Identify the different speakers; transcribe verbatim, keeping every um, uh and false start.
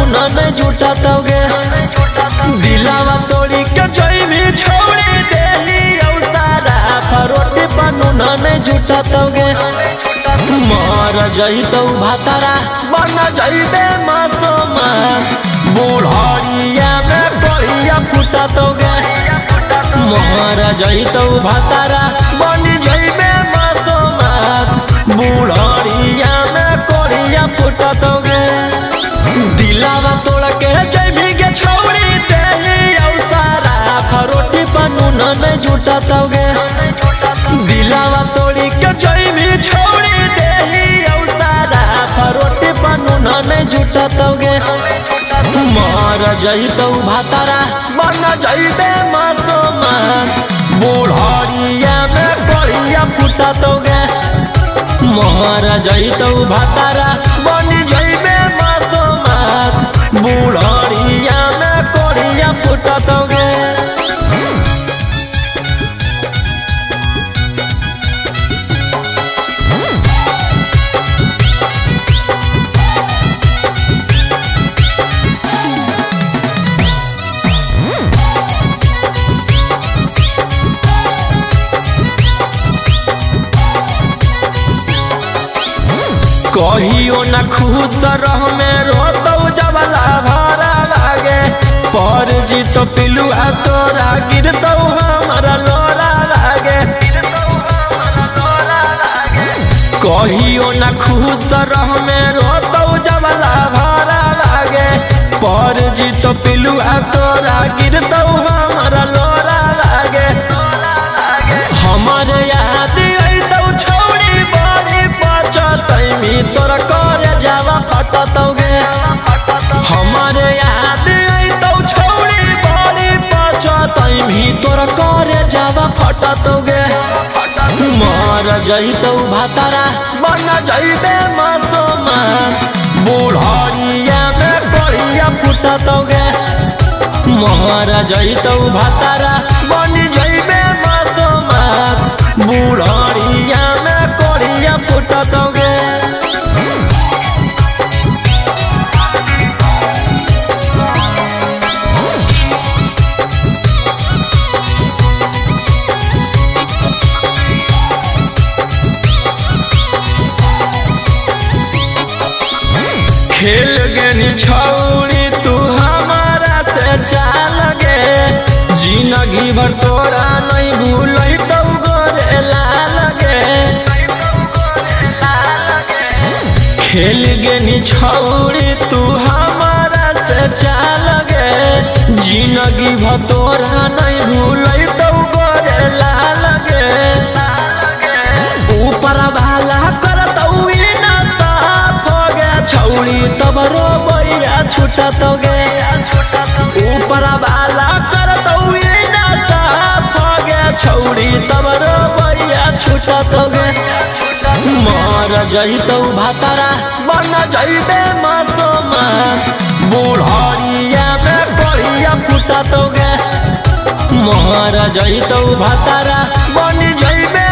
Speaker 1: नूना नहीं जुटा तोगे दिलावा तोड़ी के जइबी छोड़ी देली औसारा फरोटी पर नूना नहीं जुटा तोगे मर जई तो भातारा बन जइबे मासूमा बुढ़िया में कहिया फूटा तोगे मर जई तो भातारा बन जइबे मासूमा बुढ़िया में कहिया फूटा तोगे दिलावा तोड़ के जइबी के छोड़ी देली औसारा फरोटी पर नूना नहीं जुटा तोगे दिलावा तोड़ी के जइबी छोड़ी देली औसारा फरोटी पर नूना नहीं जुटा तोगे मर जई तो भातारा बन जइबे मासूमा बुढ़िया में कहिया फूटा तोगे मर जई तो भातारा बन जइबे मासूमा बुढ़िया में कहिया फूटा तोगे कहियो न खुश रह में रोतो जबला भरा लागे पर जी तो पिलुआ तोरा गिरतो हमारा लोरा लागे कहियो न खुश रह में रोतो जबला भरा लागे पर जी तो पिलुआ तोरा गिरतो हमारा लोरा लागे हमारे याद अइतौ छोड़ी बड़ी पचतैमी तोरा करे जावा फटतौगे हमारे याद अइतौ छोड़ी बड़ी पचतैमी तोरा करे जावा फटतौगे मर जइतौ भातारा बन जइबे मासूमा बुढ़िया में कहिया फूटतौगे मर जइतौ भातारा बन जइबे मासूमा बुढ़िया में कहिया फूटतौगे खेल गेनी छौड़ी तू हमारा से चाल गे जिंदगी भर तोरा नहीं भूलई तो गोरे लाल गे खेल गेनी छौड़ी तू हमारा से चाल गे जिंदगी भर तोरा नहीं भूलई तो गोरे लाल गे ऊपर वाला करतौ ना साफ हो गे छौड़ी तब रोबैया छूटा तोगे ऊपर वाला करतौ ना साफ हो गे छौड़ी तब रोबैया छूटा तोगे मर जइतौ भातारा बन जइबे मासूमा बुढ़िया में कहिया फूटा तोगे मर जइतौ भातारा बन जइबे